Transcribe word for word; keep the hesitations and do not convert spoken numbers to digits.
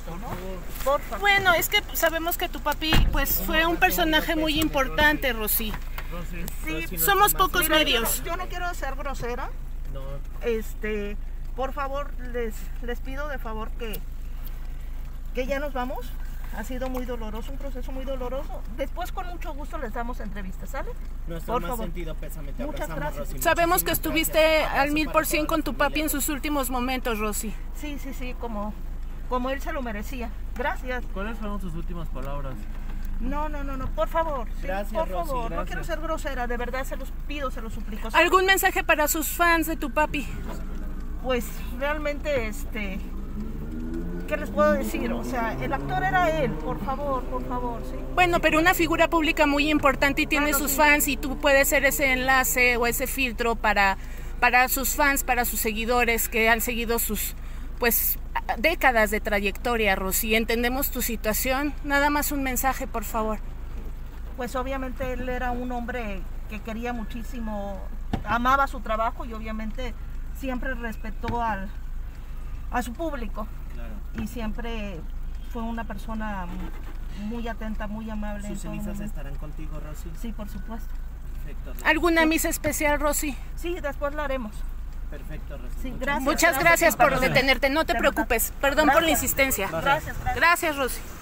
respeto, ¿no? Por favor. Bueno, es que sabemos que tu papi pues fue un personaje muy importante, Rosy. Sí, Sí, somos pocos mira, medios. Yo no quiero ser grosera. No. Este, por favor, les, les pido de favor que, que ya nos vamos. Ha sido muy doloroso, un proceso muy doloroso. Después con mucho gusto les damos entrevistas, ¿sale? Nuestro Por más favor. sentido pésame, te Muchas abrazamos, gracias. Rosy. Sabemos que Muchísimas estuviste gracias. al Abrazo mil para por cien toda con la tu familia, papi en Rosy. sus últimos momentos, Rosy. Sí, sí, sí, como, como él se lo merecía. Gracias. ¿Cuáles fueron sus últimas palabras? No, no, no, no, por favor. Sí, Gracias, por Rosy, favor. No gracias. quiero ser grosera, de verdad se los pido, se los suplico. ¿Algún mensaje para sus fans de tu papi? Pues realmente, este, ¿qué les puedo decir? O sea, el actor era él, por favor, por favor, ¿sí? Bueno, pero una figura pública muy importante y tiene Claro, sus sí. fans y tú puedes ser ese enlace o ese filtro para, para sus fans, para sus seguidores que han seguido sus pues décadas de trayectoria, Rosy. Entendemos tu situación. Nada más un mensaje, por favor. Pues obviamente él era un hombre que quería muchísimo, amaba su trabajo y obviamente siempre respetó al, a su público. Claro. Y siempre fue una persona muy atenta, muy amable. Sus en todo cenizas momento. estarán contigo, Rosy. Sí, por supuesto. Perfecto, Rosy. ¿Alguna misa especial, Rosy? Sí, después la haremos. Perfecto, Rosy. Sí, Muchas gracias. Muchas gracias por Gracias. detenerte. No te De preocupes. Perdón por la Gracias. insistencia. Gracias, gracias. Gracias, Rosy.